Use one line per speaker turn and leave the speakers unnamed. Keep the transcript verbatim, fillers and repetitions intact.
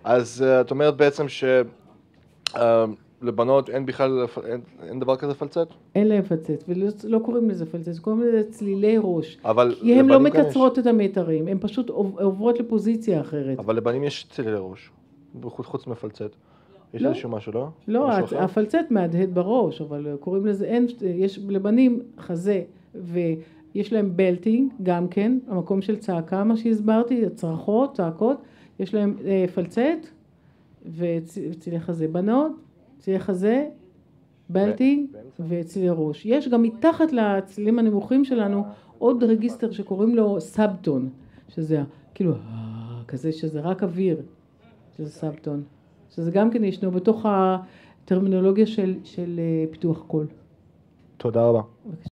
אז את אומרת בעצם שלבנות אין בכלל, אין, אין דבר כזה פלצט?
אין להם פלצט, ולא לא קוראים לזה פלצט, קוראים לזה צלילי ראש.
אבל
כי הן לא
לבנים
מקצרות
יש.
את המטרים, הן פשוט עוברות לפוזיציה אחרת.
אבל לבנים יש צלילי ראש, חוץ מפלצט. יש
לא.
איזשהו משהו, לא?
לא,
משהו אחר?
הפלצט מהדהד בראש, אבל קוראים לזה, אין, יש לבנים חזה, ויש להם בלטינג, גם כן, המקום של צעקה, מה שהסברתי, צרחות, צעקות, יש להם אה, פלצט, וצילי חזה. בנות, צילי חזה, בלטינג וצילי ראש. יש גם מתחת לצילים הנמוכים שלנו עוד רגיסטר שקוראים לו סאבטון, שזה כאילו כזה שזה רק אוויר, שזה סאבטון, שזה גם כן ישנו בתוך הטרמינולוגיה של, של פיתוח קול.
תודה רבה.